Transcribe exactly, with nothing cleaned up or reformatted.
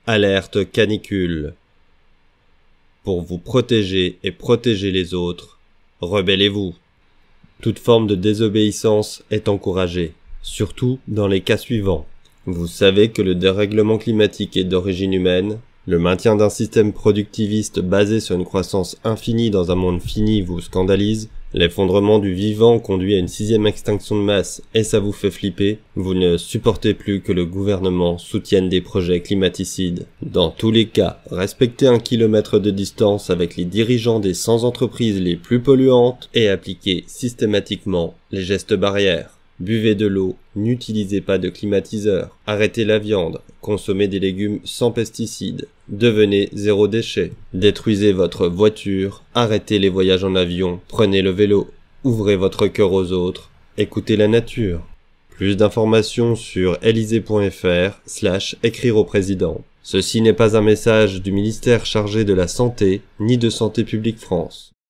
Alerte canicule. Pour vous protéger et protéger les autres, rebellez-vous. Toute forme de désobéissance est encouragée, surtout dans les cas suivants. Vous savez que le dérèglement climatique est d'origine humaine, le maintien d'un système productiviste basé sur une croissance infinie dans un monde fini vous scandalise, l'effondrement du vivant conduit à une sixième extinction de masse et ça vous fait flipper, vous ne supportez plus que le gouvernement soutienne des projets climaticides. Dans tous les cas, respectez un kilomètre de distance avec les dirigeants des cent entreprises les plus polluantes et appliquez systématiquement les gestes barrières. Buvez de l'eau, n'utilisez pas de climatiseur, arrêtez la viande, consommez des légumes sans pesticides, devenez zéro déchet, détruisez votre voiture, arrêtez les voyages en avion, prenez le vélo, ouvrez votre cœur aux autres, écoutez la nature. Plus d'informations sur elysée point fr slash écrire au président. Ceci n'est pas un message du ministère chargé de la Santé ni de Santé publique France.